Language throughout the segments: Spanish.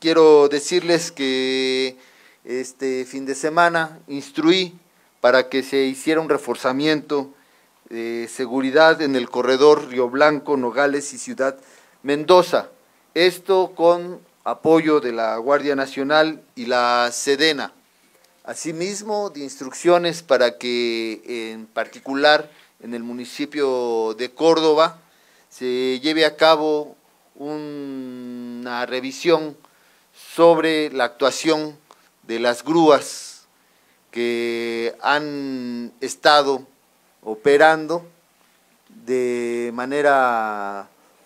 quiero decirles que este fin de semana instruí para que se hiciera un reforzamiento de seguridad en el corredor Río Blanco, Nogales y Ciudad Mendoza. Esto con apoyo de la Guardia Nacional y la Sedena. Asimismo, de instrucciones para que en particular en el municipio de Córdoba se lleve a cabo una revisión sobre la actuación de las grúas que han estado operando de manera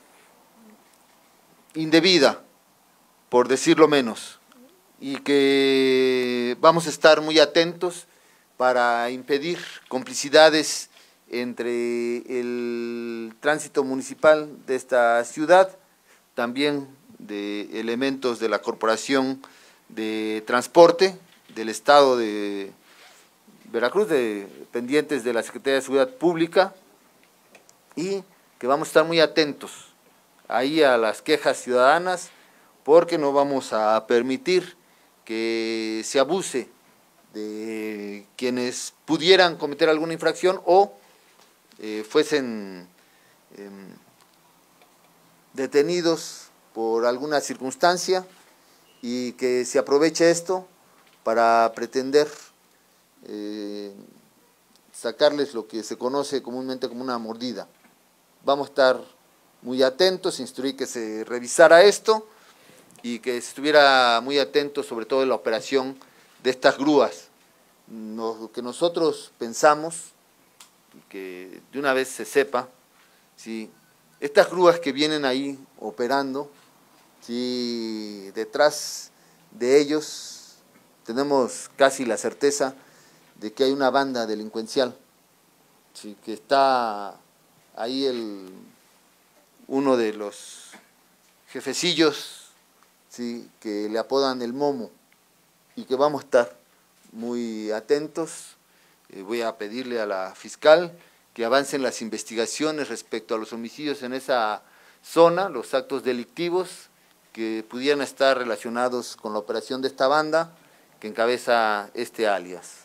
indebida, por decirlo menos, y que vamos a estar muy atentos para impedir complicidades entre el tránsito municipal de esta ciudad, también de elementos de la Corporación de Transporte del Estado de Veracruz, dependientes de la Secretaría de Seguridad Pública, y que vamos a estar muy atentos ahí a las quejas ciudadanas, porque no vamos a permitir que se abuse de quienes pudieran cometer alguna infracción o fuesen detenidos por alguna circunstancia y que se aproveche esto para pretender sacarles lo que se conoce comúnmente como una mordida. Vamos a estar muy atentos, instruí que se revisara esto y que se estuviera muy atento sobre todo en la operación de estas grúas. Lo que nosotros pensamos, y que de una vez se sepa, ¿sí? Estas grúas que vienen ahí operando, ¿sí? Detrás de ellos tenemos casi la certeza de que hay una banda delincuencial, ¿sí? Que está ahí uno de los jefecillos, ¿sí? Que le apodan el Momo, y que vamos a estar muy atentos. Voy a pedirle a la fiscal que avancen las investigaciones respecto a los homicidios en esa zona, los actos delictivos que pudieran estar relacionados con la operación de esta banda que encabeza este alias.